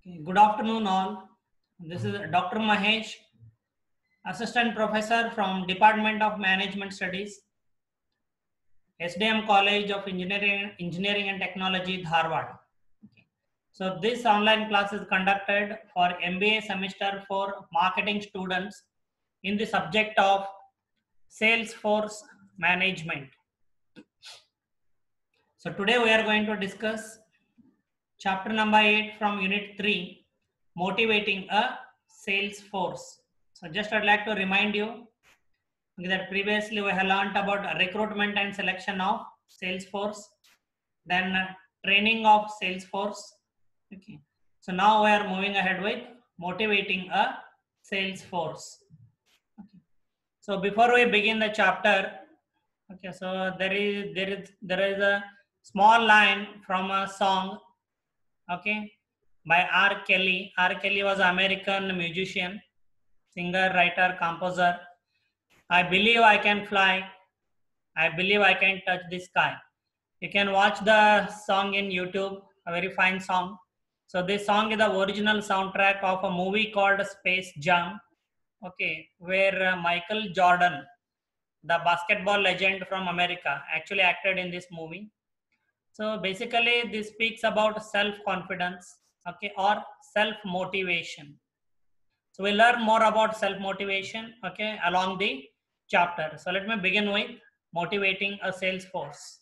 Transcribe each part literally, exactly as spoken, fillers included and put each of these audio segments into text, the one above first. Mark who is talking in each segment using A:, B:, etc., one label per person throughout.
A: Okay, good afternoon, all. This is Doctor Mahesh, Assistant Professor from Department of Management Studies, S D M College of Engineering, Engineering and Technology, Dharwad. Okay. So this online class is conducted for M B A semester for marketing students in the subject of Salesforce Management. So today we are going to discuss chapter number eight from unit three, motivating a sales force. So just I'd like to remind you that previously we have learned about recruitment and selection of sales force, then training of sales force. Okay. So now we are moving ahead with motivating a sales force. Okay. So before we begin the chapter, okay, so there is there is there is a small line from a song, okay, by R. Kelly. R. Kelly was an American musician, singer, writer, composer. I believe I can fly. I believe I can touch the sky. You can watch the song in YouTube, a very fine song. So this song is the original soundtrack of a movie called Space Jam, okay, where uh, Michael Jordan, the basketball legend from America, actually acted in this movie. So basically this speaks about self-confidence, okay, or self-motivation. So we'll learn more about self-motivation, okay, along the chapter. So let me begin with motivating a sales force.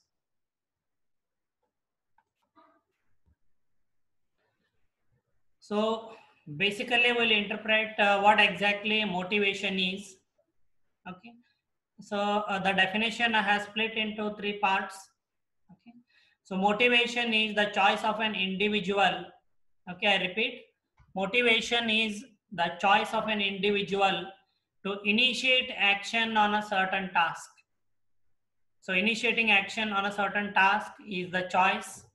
A: So basically we'll interpret uh, what exactly motivation is, okay. So uh, the definition has split into three parts, okay. So motivation is the choice of an individual, okay, I repeat, motivation is the choice of an individual to initiate action on a certain task. So initiating action on a certain task is the choice,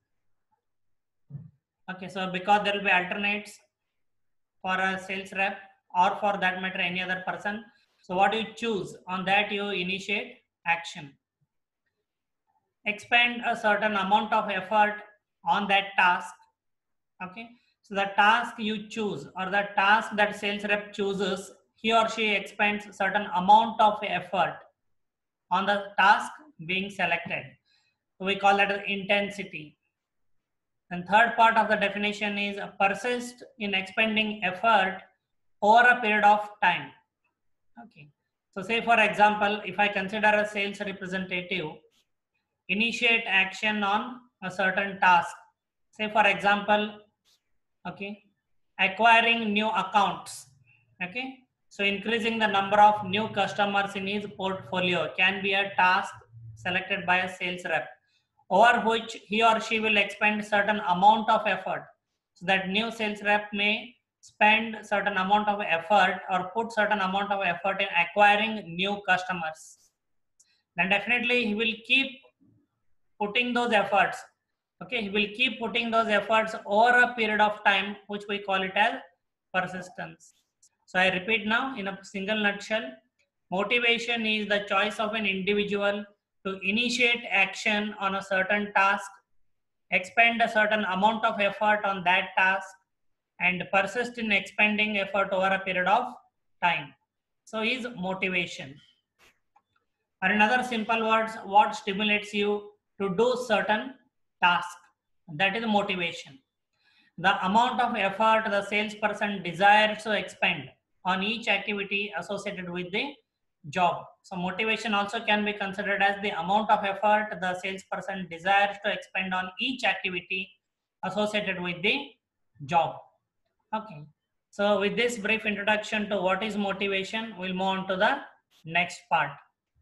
A: okay. So because there will be alternates for a sales rep or for that matter any other person, so what you choose, on that you initiate action. Expend a certain amount of effort on that task, okay. So the task you choose or the task that sales rep chooses, he or she expends certain amount of effort on the task being selected. So we call that as intensity. And third part of the definition is persist in expending effort over a period of time, okay. So say for example, if I consider a sales representative initiate action on a certain task, say for example, okay, acquiring new accounts, okay. So increasing the number of new customers in his portfolio can be a task selected by a sales rep, over which he or she will expend certain amount of effort. So that new sales rep may spend certain amount of effort or put certain amount of effort in acquiring new customers. Then definitely he will keep putting those efforts, okay, he will keep putting those efforts over a period of time, which we call it as persistence. So I repeat now in a single nutshell, motivation is the choice of an individual to initiate action on a certain task, expend a certain amount of effort on that task, and persist in expending effort over a period of time. So is motivation. Or in other simple words, what stimulates you to do certain task, that is motivation. The amount of effort the salesperson desires to expend on each activity associated with the job. So motivation also can be considered as the amount of effort the salesperson desires to expend on each activity associated with the job, okay. So with this brief introduction to what is motivation, we'll move on to the next part.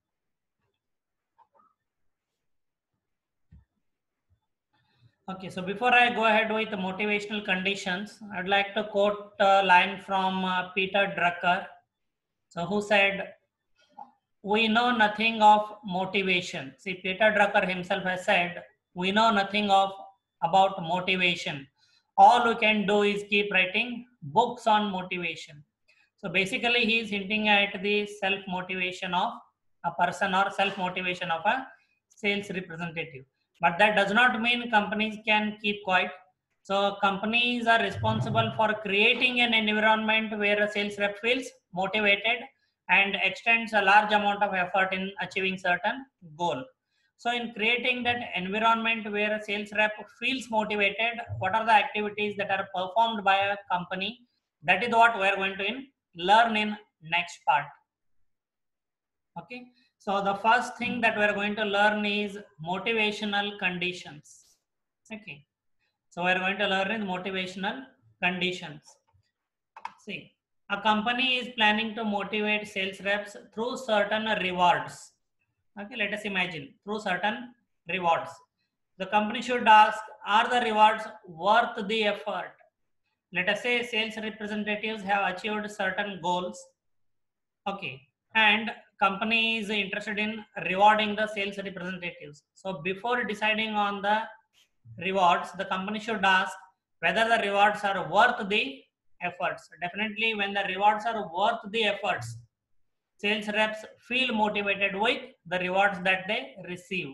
A: Okay, so before I go ahead with the motivational conditions, I'd like to quote a line from uh, Peter Drucker, so who said, "We know nothing of motivation." See, Peter Drucker himself has said, "We know nothing of about motivation. All we can do is keep writing books on motivation." So basically, he is hinting at the self-motivation of a person or self-motivation of a sales representative. But that does not mean companies can keep quiet. So companies are responsible for creating an environment where a sales rep feels motivated and extends a large amount of effort in achieving certain goal. So in creating that environment where a sales rep feels motivated, what are the activities that are performed by a company? That is what we are going to in, learn in next part. Okay. So the first thing that we are going to learn is motivational conditions. Okay. So we are going to learn in motivational conditions. See, a company is planning to motivate sales reps through certain rewards. Okay, let us imagine through certain rewards. The company should ask, are the rewards worth the effort? Let us say sales representatives have achieved certain goals. Okay, and company is interested in rewarding the sales representatives. So before deciding on the rewards, the company should ask whether the rewards are worth the efforts. Definitely, when the rewards are worth the efforts, sales reps feel motivated with the rewards that they receive.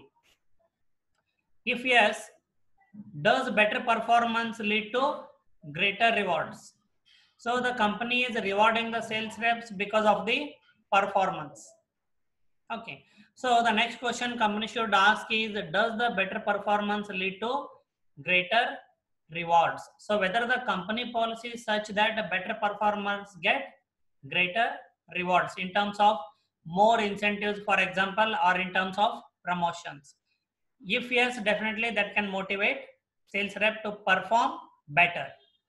A: If yes, does better performance lead to greater rewards? So the company is rewarding the sales reps because of the performance. Okay. So the next question company should ask is, does the better performance lead to greater rewards? So whether the company policy is such that a better performance get greater rewards in terms of more incentives, for example, or in terms of promotions. If yes, definitely that can motivate sales rep to perform better.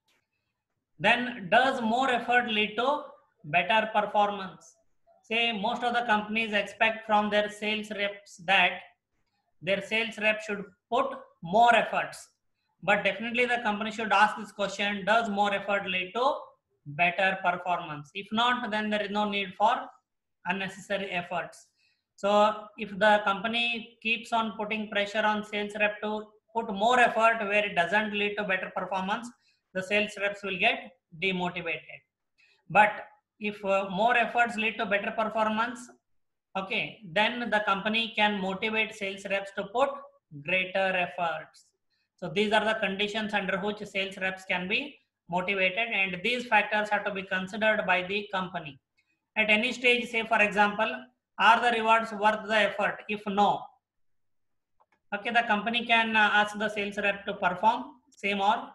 A: Then does more effort lead to better performance? Say most of the companies expect from their sales reps that their sales rep should put more efforts. But definitely the company should ask this question, does more effort lead to better performance? If not, then there is no need for unnecessary efforts. So if the company keeps on putting pressure on sales rep to put more effort where it doesn't lead to better performance, the sales reps will get demotivated. But if uh, more efforts lead to better performance, okay, then the company can motivate sales reps to put greater efforts. So these are the conditions under which sales reps can be motivated, and these factors have to be considered by the company. At any stage, say for example, are the rewards worth the effort? If no, okay, the company can uh, ask the sales rep to perform same or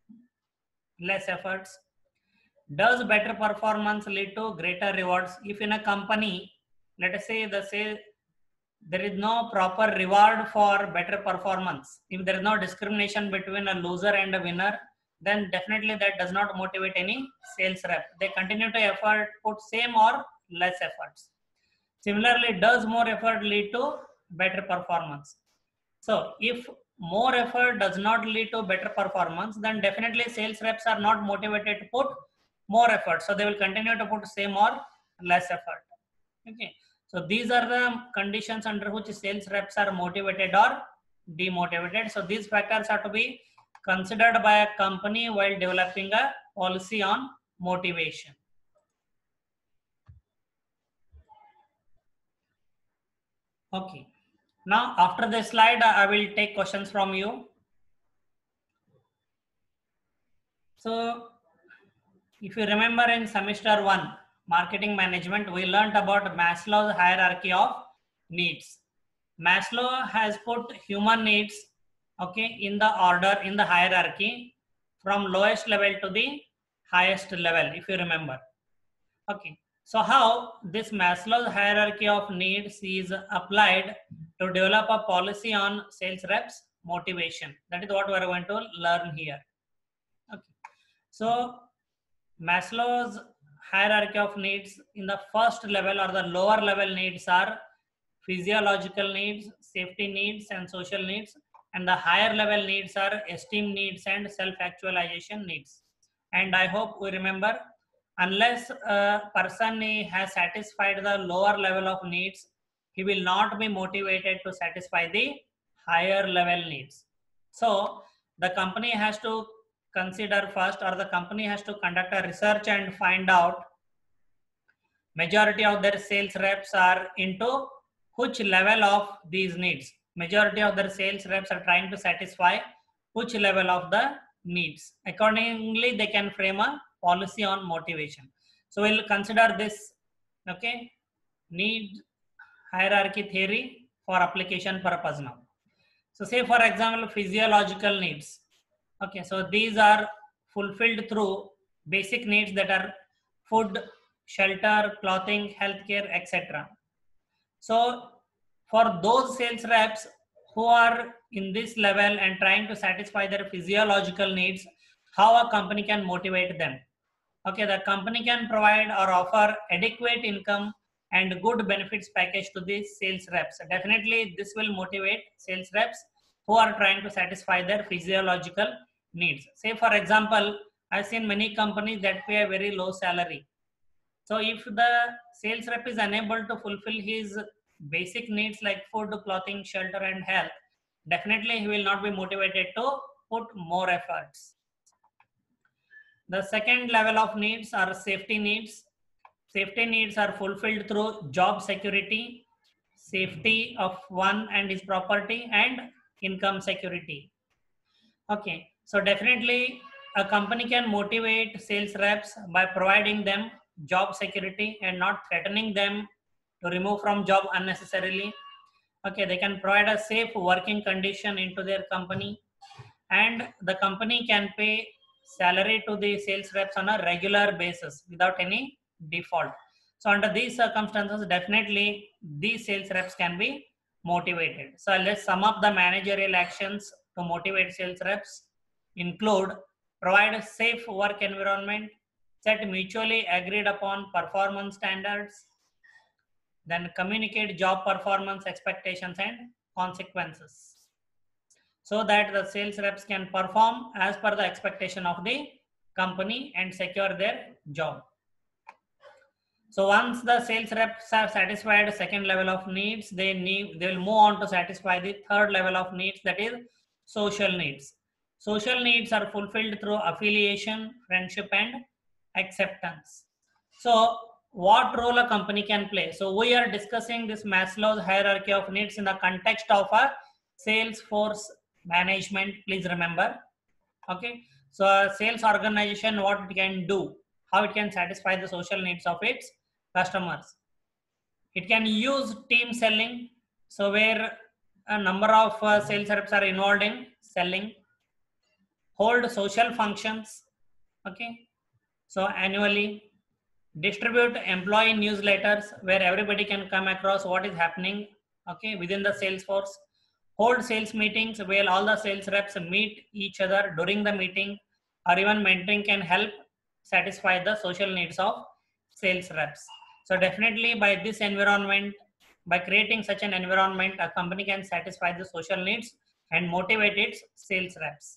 A: less efforts. Does better performance lead to greater rewards? If in a company, let us say the say there is no proper reward for better performance, if there is no discrimination between a loser and a winner, then definitely that does not motivate any sales rep. They continue to effort, put same or less efforts. Similarly, does more effort lead to better performance? So if more effort does not lead to better performance, then definitely sales reps are not motivated to put more effort. So they will continue to put same or less effort. Okay. So these are the conditions under which sales reps are motivated or demotivated. So these factors are to be considered by a company while developing a policy on motivation. Okay. Now after this slide, I will take questions from you. So if you remember in semester one, marketing management, we learned about Maslow's hierarchy of needs. Maslow has put human needs, okay, in the order, in the hierarchy from lowest level to the highest level, if you remember. Okay. So how this Maslow's hierarchy of needs is applied to develop a policy on sales reps motivation. That is what we are going to learn here. Okay. So Maslow's hierarchy of needs, in the first level or the lower level needs are physiological needs, safety needs, and social needs. And the higher level needs are esteem needs and self-actualization needs. And I hope we remember, unless a person has satisfied the lower level of needs, he will not be motivated to satisfy the higher level needs. So the company has to consider first, or the company has to conduct a research and find out majority of their sales reps are into which level of these needs. Majority of their sales reps are trying to satisfy which level of the needs. Accordingly, they can frame a policy on motivation. So we'll consider this, okay, need hierarchy theory for application purpose now. So say for example, physiological needs. Okay, so these are fulfilled through basic needs that are food, shelter, clothing, healthcare, et cetera. So for those sales reps who are in this level and trying to satisfy their physiological needs, how a company can motivate them? Okay, the company can provide or offer adequate income and good benefits package to these sales reps. Definitely, this will motivate sales reps who are trying to satisfy their physiological needs. Say, for example, I've seen many companies that pay a very low salary. So if the sales rep is unable to fulfill his basic needs like food, clothing, shelter, and health, definitely he will not be motivated to put more efforts. The second level of needs are safety needs. Safety needs are fulfilled through job security, safety of one and his property, and income security. Okay, so definitely a company can motivate sales reps by providing them job security and not threatening them to remove from job unnecessarily. Okay, they can provide a safe working condition into their company, and the company can pay salary to the sales reps on a regular basis without any default. So under these circumstances, definitely these sales reps can be motivated. So let's sum up the managerial actions to motivate sales reps. Include provide a safe work environment, set mutually agreed upon performance standards, then communicate job performance expectations and consequences, so that the sales reps can perform as per the expectation of the company and secure their job. So once the sales reps have satisfied the second level of needs, they need they will move on to satisfy the third level of needs, that is social needs. Social needs are fulfilled through affiliation, friendship, and acceptance. So what role a company can play? So we are discussing this Maslow's hierarchy of needs in the context of a sales force management, please remember. Okay, so a sales organization, what it can do, how it can satisfy the social needs of its customers. It can use team selling, so where a number of uh, sales reps are involved in selling. Hold social functions, okay, so annually. Distribute employee newsletters where everybody can come across what is happening, okay, within the sales force. Hold sales meetings where all the sales reps meet each other during the meeting, or even mentoring can help satisfy the social needs of sales reps. So definitely by this environment, by creating such an environment, a company can satisfy the social needs and motivate its sales reps.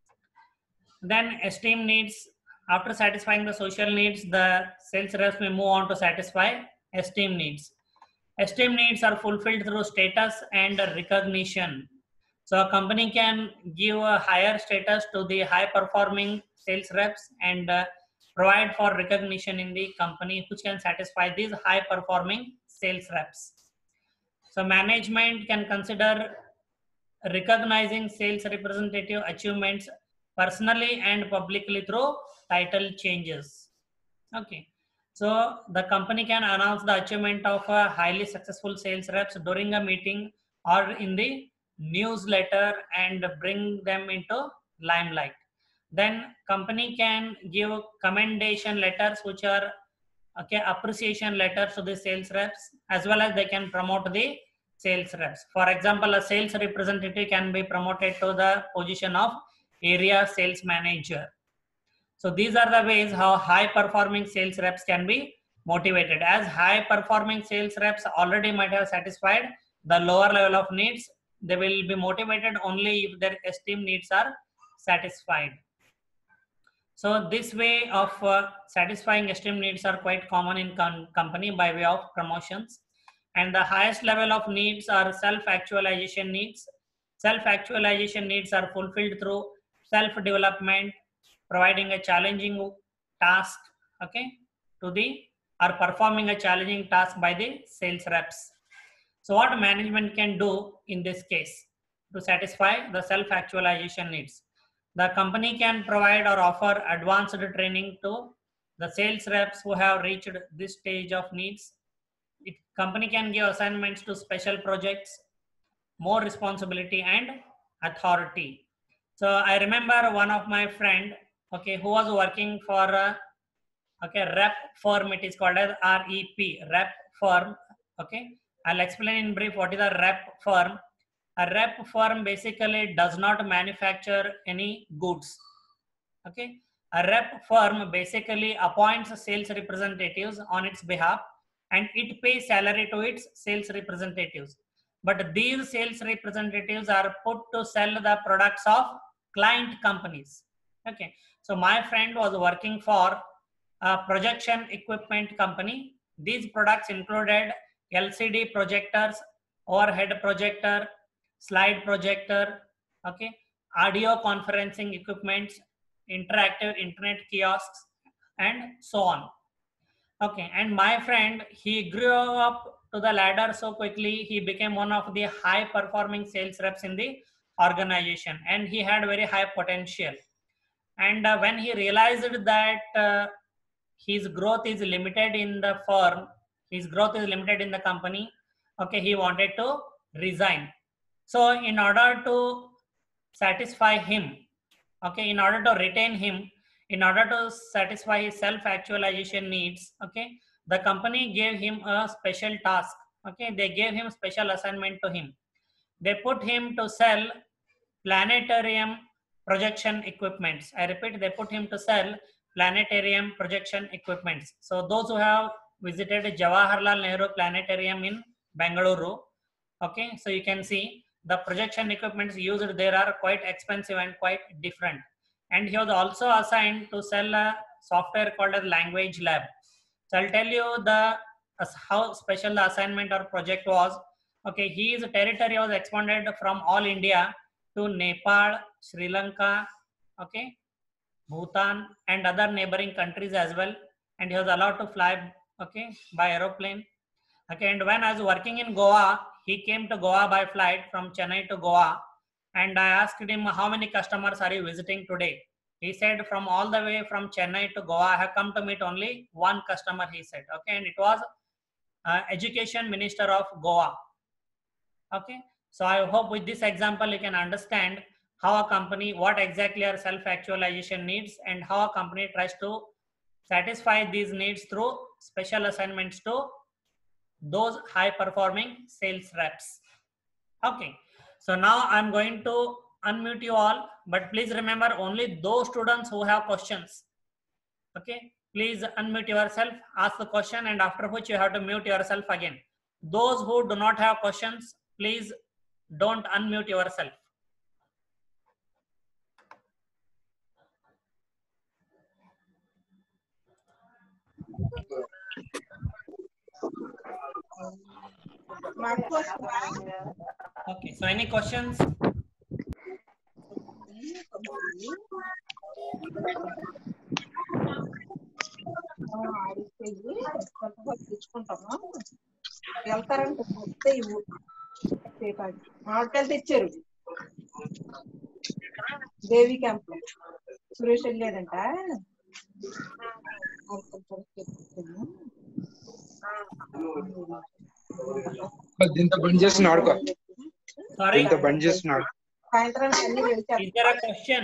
A: Then esteem needs. After satisfying the social needs, the sales reps may move on to satisfy esteem needs. Esteem needs are fulfilled through status and recognition. So a company can give a higher status to the high performing sales reps and uh, provide for recognition in the company, which can satisfy these high performing sales reps. So management can consider recognizing sales representative achievements personally and publicly through title changes. Okay, so the company can announce the achievement of a highly successful sales reps during a meeting or in the newsletter and bring them into limelight. Then company can give commendation letters, which are okay, appreciation letters to the sales reps, as well as they can promote the sales reps. For example, a sales representative can be promoted to the position of area sales manager. So these are the ways how high performing sales reps can be motivated. As high performing sales reps already might have satisfied the lower level of needs, they will be motivated only if their esteem needs are satisfied. So this way of uh, satisfying esteem needs are quite common in com company by way of promotions. And the highest level of needs are self-actualization needs. Self-actualization needs are fulfilled through self-development, providing a challenging task, okay, to the, or performing a challenging task by the sales reps. So what management can do in this case to satisfy the self-actualization needs? The company can provide or offer advanced training to the sales reps who have reached this stage of needs. It company can give assignments to special projects, more responsibility and authority. So I remember one of my friend, okay, who was working for a okay rep firm. It is called as R E P, rep firm. Okay, I'll explain in brief what is a rep firm. A rep firm basically does not manufacture any goods. Okay, a rep firm basically appoints sales representatives on its behalf and it pays salary to its sales representatives. But these sales representatives are put to sell the products of client companies. Okay, so my friend was working for a projection equipment company. These products included L C D projectors, overhead projector, slide projector, okay, audio conferencing equipments, interactive internet kiosks, and so on. Okay, and my friend, he grew up to the ladder so quickly, he became one of the high performing sales reps in the organization, and he had very high potential. And uh, when he realized that uh, his growth is limited in the firm, his growth is limited in the company, okay, he wanted to resign. So in order to satisfy him, okay, in order to retain him, in order to satisfy his self-actualization needs, okay, the company gave him a special task. Okay, they gave him special assignment to him. They put him to sell planetarium projection equipments. I repeat, they put him to sell planetarium projection equipments. So those who have visited Jawaharlal Nehru Planetarium in Bengaluru, okay, so you can see the projection equipments used there are quite expensive and quite different. And he was also assigned to sell a software called as Language Lab. So I'll tell you the how special the assignment or project was. Okay, his territory was expanded from all India to Nepal, Sri Lanka, okay, Bhutan, and other neighboring countries as well. And he was allowed to fly, okay, by aeroplane. Okay, and when I was working in Goa, he came to Goa by flight from Chennai to Goa. And I asked him, how many customers are you visiting today? He said, from all the way from Chennai to Goa, I have come to meet only one customer, he said. Okay, and it was uh, Education Minister of Goa. Okay, so I hope with this example, you can understand how a company, what exactly are self-actualization needs and how a company tries to satisfy these needs through special assignments to those high performing sales reps. Okay, so now I'm going to unmute you all, but please remember only those students who have questions. Okay, please unmute yourself, ask the question, and after which you have to mute yourself again. Those who do not have questions, please don't unmute yourself. Okay, so any questions?
B: వెళ్తారంటే మామిడికాయలు తెచ్చారు దేవి camp లో సురేష్ వెళ్ళాడంట
C: దీంతో బంద్ చేస్తున్నాడు
A: Sorry,
C: దీంతో బంద్ చేస్తున్నాడు
B: సాయంత్రానికి అన్ని
A: is there a question?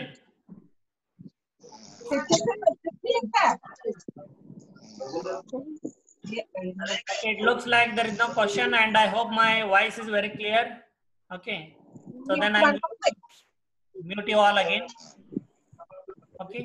A: It looks like there is no question, and I hope my voice is very clear. Okay, so then I'll mute you all again. Okay.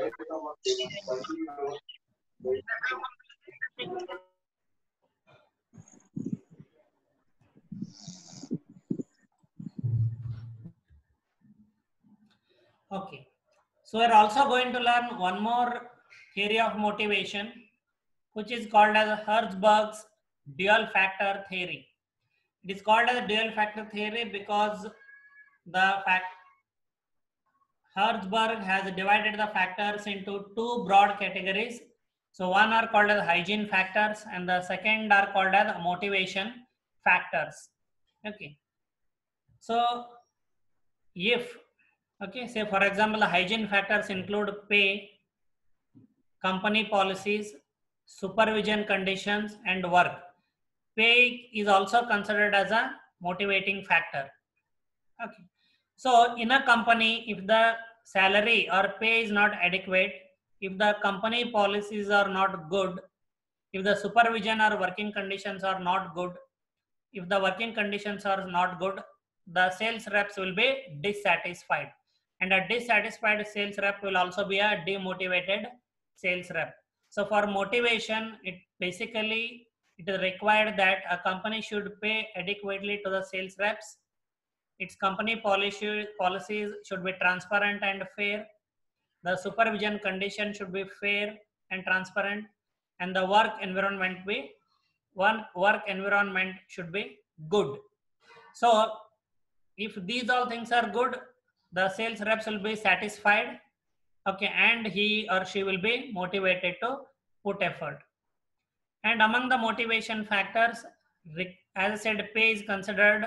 A: Okay, so we're also going to learn one more theory of motivation, which is called as Herzberg's dual factor theory. It is called as dual factor theory because the fact Herzberg has divided the factors into two broad categories. So one are called as hygiene factors and the second are called as motivation factors. Okay, so if Okay, say for example, the hygiene factors include pay, company policies, supervision conditions, and work. Pay is also considered as a motivating factor. Okay. So in a company, if the salary or pay is not adequate, if the company policies are not good, if the supervision or working conditions are not good, if the working conditions are not good, the sales reps will be dissatisfied. And a dissatisfied sales rep will also be a demotivated sales rep. So for motivation, it basically it is required that a company should pay adequately to the sales reps. Its company policy, policies should be transparent and fair. The supervision condition should be fair and transparent, and the work environment be one work environment should be good. So if these all things are good, the sales reps will be satisfied, okay, and he or she will be motivated to put effort. And among the motivation factors, as I said, pay is considered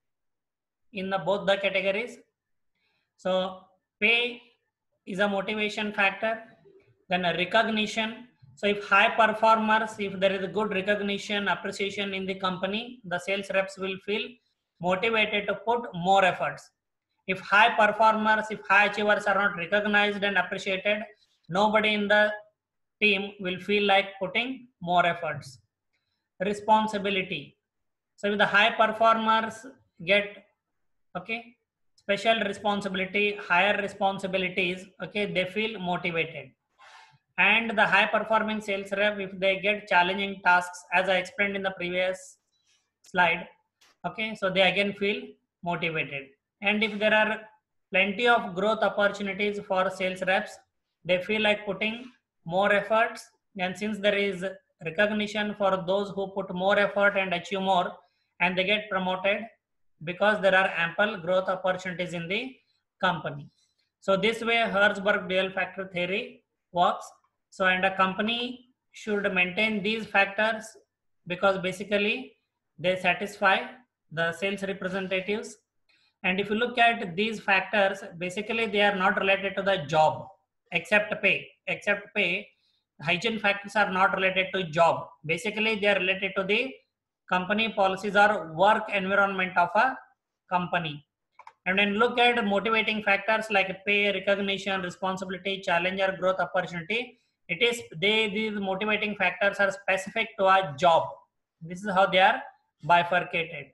A: in the both the categories. So pay is a motivation factor. Then a recognition. So if high performers, if there is a good recognition, appreciation in the company, the sales reps will feel motivated to put more efforts. If high performers, if high achievers are not recognized and appreciated, nobody in the team will feel like putting more efforts. Responsibility. So if the high performers get, okay, special responsibility, higher responsibilities, okay, they feel motivated. And the high performing sales rep, if they get challenging tasks, as I explained in the previous slide, okay, so they again feel motivated. And if there are plenty of growth opportunities for sales reps, they feel like putting more efforts. And since there is recognition for those who put more effort and achieve more, and they get promoted because there are ample growth opportunities in the company. So this way Herzberg dual factor theory works. So and a company should maintain these factors because basically they satisfy the sales representatives. And if you look at these factors, basically they are not related to the job except pay. Except pay, hygiene factors are not related to job. Basically they are related to the company policies or work environment of a company. And then look at motivating factors like pay, recognition, responsibility, challenge or growth opportunity. It is they these motivating factors are specific to a job. This is how they are bifurcated.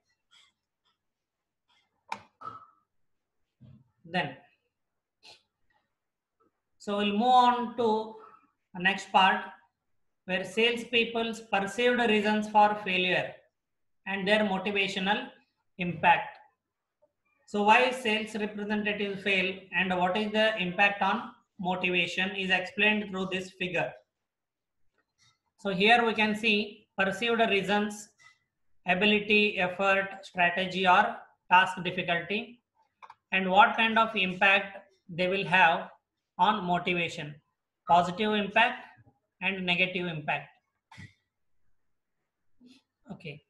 A: Then, so we'll move on to the next part where salespeople's perceived reasons for failure and their motivational impact. So why sales representatives fail and what is the impact on motivation is explained through this figure. So here we can see perceived reasons, ability, effort, strategy or task difficulty, and what kind of impact they will have on motivation, positive impact and negative impact. Okay.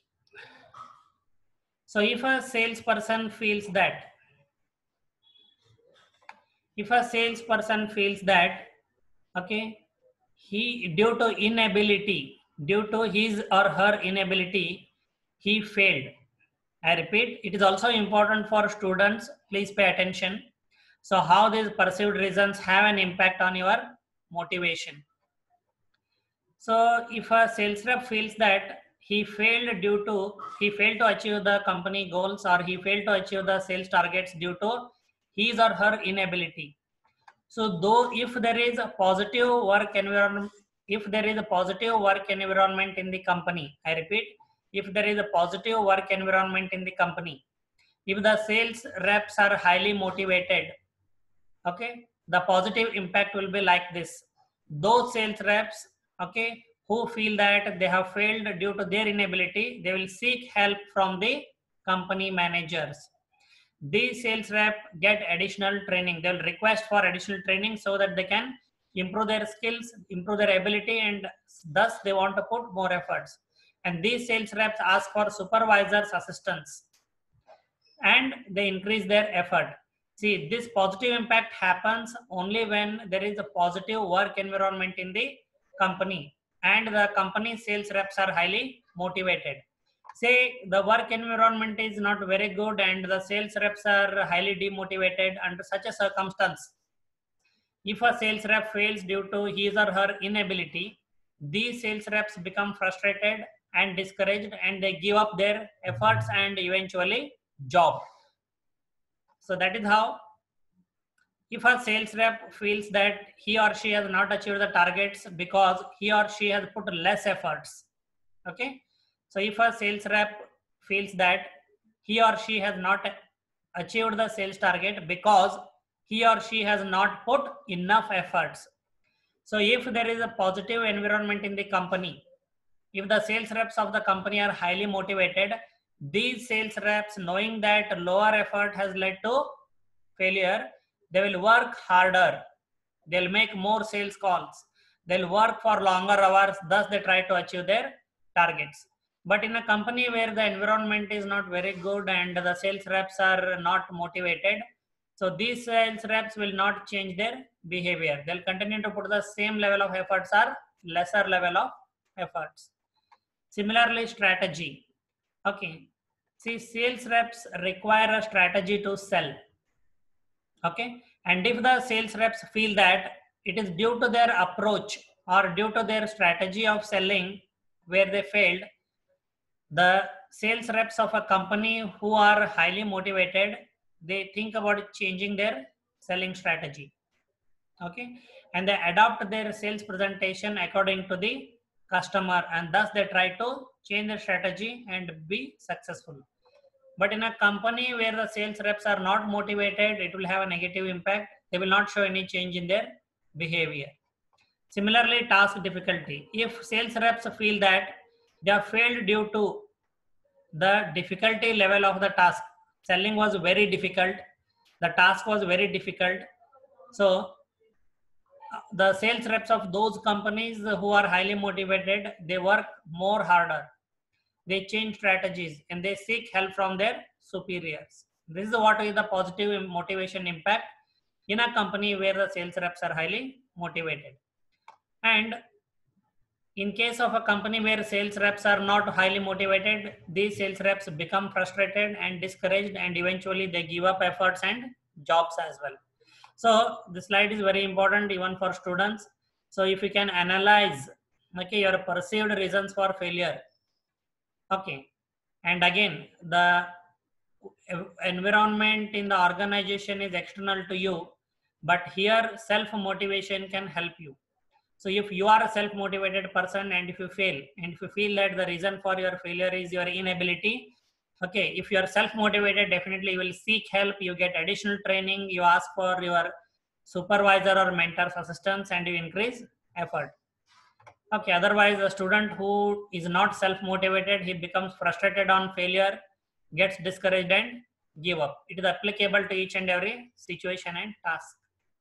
A: So if a salesperson feels that, if a salesperson feels that, okay, he due to inability, due to his or her inability, he failed. I repeat, it is also important for students, please pay attention. So how these perceived reasons have an impact on your motivation. So if a sales rep feels that he failed due to, he failed to achieve the company goals or he failed to achieve the sales targets due to his or her inability. So though if there is a positive work environment, if there is a positive work environment in the company, I repeat, if there is a positive work environment in the company, if the sales reps are highly motivated, okay, the positive impact will be like this. Those sales reps, okay, who feel that they have failed due to their inability, they will seek help from the company managers. These sales rep get additional training. They'll request for additional training so that they can improve their skills, improve their ability, and thus they want to put more efforts. And these sales reps ask for supervisors' assistance and they increase their effort. See, this positive impact happens only when there is a positive work environment in the company and the company sales reps are highly motivated. Say the work environment is not very good and the sales reps are highly demotivated under such a circumstance. If a sales rep fails due to his or her inability, these sales reps become frustrated and discouraged and they give up their efforts and eventually job. So that is how, if a sales rep feels that he or she has not achieved the targets because he or she has put less efforts. Okay. So if a sales rep feels that he or she has not achieved the sales target because he or she has not put enough efforts. So if there is a positive environment in the company, if the sales reps of the company are highly motivated, these sales reps, knowing that lower effort has led to failure, they will work harder. They'll make more sales calls. They'll work for longer hours. Thus, they try to achieve their targets. But in a company where the environment is not very good and the sales reps are not motivated, so these sales reps will not change their behavior. They'll continue to put the same level of efforts or lesser level of efforts. Similarly, strategy. Okay. See, sales reps require a strategy to sell. Okay. And if the sales reps feel that it is due to their approach or due to their strategy of selling where they failed, the sales reps of a company who are highly motivated, they think about changing their selling strategy. Okay. And they adopt their sales presentation according to the customer, and thus they try to change their strategy and be successful. But in a company where the sales reps are not motivated, it will have a negative impact. They will not show any change in their behavior. Similarly, task difficulty. If sales reps feel that they have failed due to the difficulty level of the task, selling was very difficult, the task was very difficult. So the sales reps of those companies who are highly motivated, they work more harder. They change strategies and they seek help from their superiors. This is what is the positive motivation impact in a company where the sales reps are highly motivated. And in case of a company where sales reps are not highly motivated, these sales reps become frustrated and discouraged and eventually they give up efforts and jobs as well. So this slide is very important even for students. So if you can analyze, okay, your perceived reasons for failure. Okay. And again, the environment in the organization is external to you, but here self-motivation can help you. So if you are a self-motivated person and if you fail, and if you feel that the reason for your failure is your inability, okay, if you are self-motivated, definitely you will seek help, you get additional training, you ask for your supervisor or mentor's assistance and you increase effort. Okay, otherwise a student who is not self-motivated, he becomes frustrated on failure, gets discouraged and give up. It is applicable to each and every situation and task.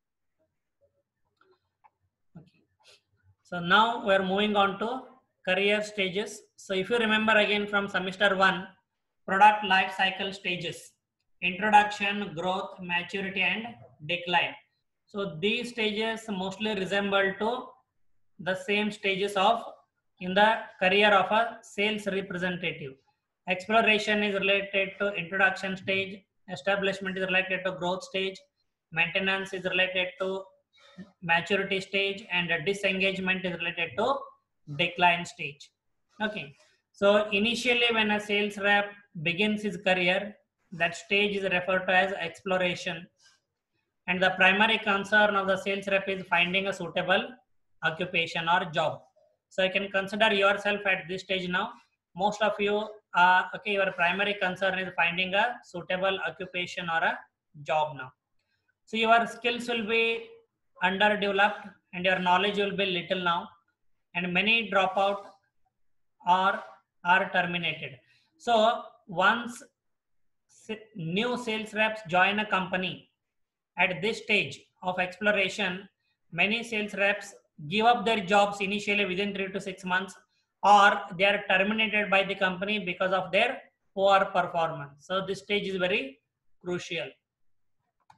A: Okay. So now we are moving on to career stages. So if you remember again from semester one, product life cycle stages: introduction, growth, maturity and decline. So these stages mostly resemble to the same stages of in the career of a sales representative. Exploration is related to introduction stage, establishment is related to growth stage, maintenance is related to maturity stage, and disengagement is related to decline stage. Okay, so initially when a sales rep begins his career, that stage is referred to as exploration, and the primary concern of the sales rep is finding a suitable occupation or job. So you can consider yourself at this stage now. Most of you, uh, okay, your primary concern is finding a suitable occupation or a job now. So your skills will be underdeveloped and your knowledge will be little now, and many drop out or are terminated. So once new sales reps join a company at this stage of exploration, many sales reps give up their jobs initially within three to six months, or they are terminated by the company because of their poor performance. So this stage is very crucial.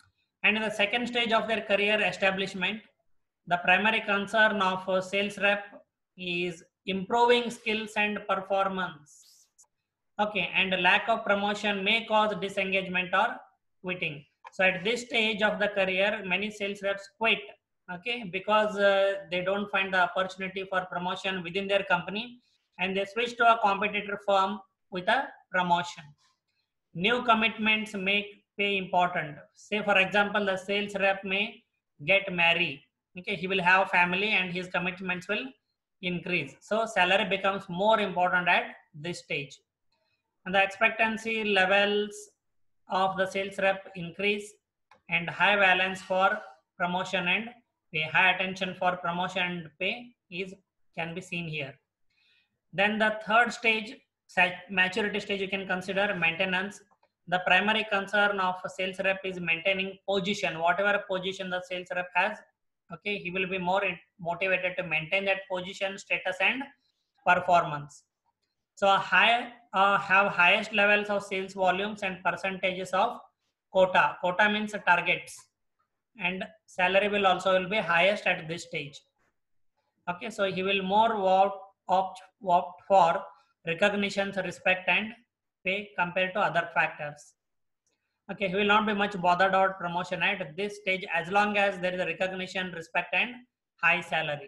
A: And in the second stage of their career establishment, the primary concern of a sales rep is improving skills and performance. Okay, and lack of promotion may cause disengagement or quitting. So at this stage of the career, many sales reps quit, okay, because uh, they don't find the opportunity for promotion within their company, and they switch to a competitor firm with a promotion. New commitments make pay important. Say for example, the sales rep may get married. Okay, he will have a family and his commitments will increase. So salary becomes more important at this stage. And the expectancy levels of the sales rep increase, and high balance for promotion and pay, high attention for promotion and pay is can be seen here. Then the third stage, maturity stage, you can consider maintenance. The primary concern of a sales rep is maintaining position, whatever position the sales rep has. Okay, he will be more motivated to maintain that position, status, and performance. So high uh, have highest levels of sales volumes and percentages of quota. Quota means targets, and salary will also will be highest at this stage. Okay, so he will more opt, opt, opt for recognitions, respect, and pay compared to other factors. Okay, he will not be much bothered about promotion at this stage as long as there is a recognition, respect, and high salary.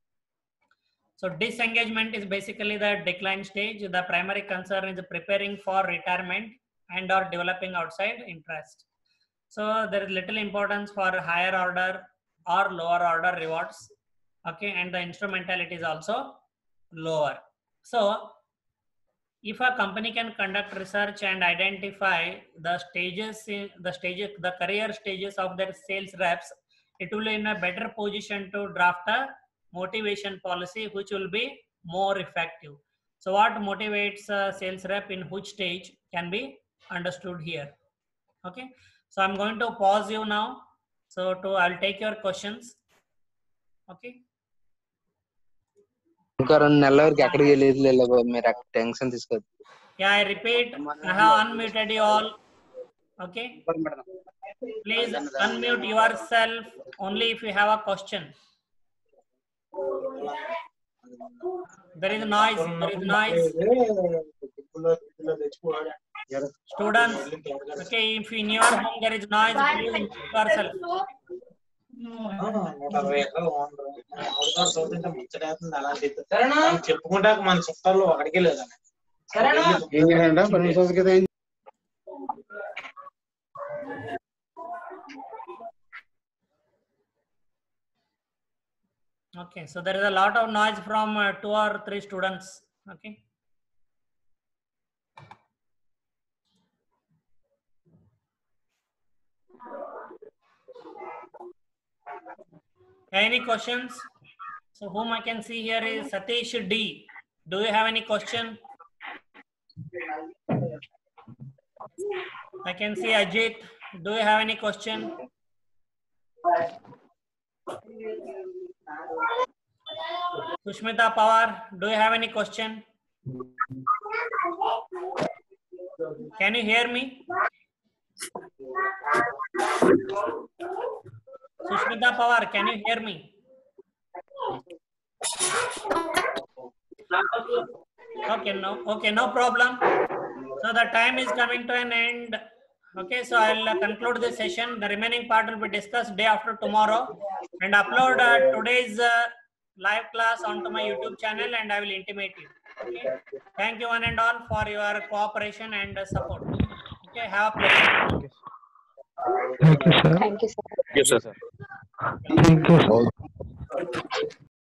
A: So disengagement is basically the decline stage. The primary concern is preparing for retirement and or developing outside interest. So there is little importance for higher order or lower order rewards. Okay, and the instrumentality is also lower. So if a company can conduct research and identify the stages in the stages, the career stages of their sales reps, it will be in a better position to draft a motivation policy which will be more effective. So what motivates a sales rep in which stage can be understood here. Okay, so I'm going to pause you now. So to I'll take your questions. Okay.
C: ఇంకా రెండు నెలల వరకు ఎక్కడికి వెళ్ళేది లేదు, మీరు tension తీసుకోవద్దు.
A: Yeah, I repeat, I have unmuted you all. Okay, please unmute yourself only if you have a question. There is noise, there is noise. Students, okay, if in your home there is noise, please mute yourself.
D: చెప్పుకుంటా మన చుట్టాల్లో అక్కడికి లేదా
A: Okay, so there is a lot of noise from uh, two or three students. Okay. Any questions? So whom I can see here is Satish D. Do you have any question? I can see Ajit. Do you have any question? Sushmita Pawar, do you have any question? Can you hear me? Sushmita Pawar, can you hear me? Okay, no, okay, no problem. So the time is coming to an end. Okay, so I'll uh, conclude this session. The remaining part will be discussed day after tomorrow, and upload uh, today's uh, live class onto my YouTube channel, and I will intimate you. Okay, thank you one and all for your cooperation and uh, support. Okay, have a pleasure.
E: Thank you, sir.
F: Thank you, sir.
E: Thank you, sir.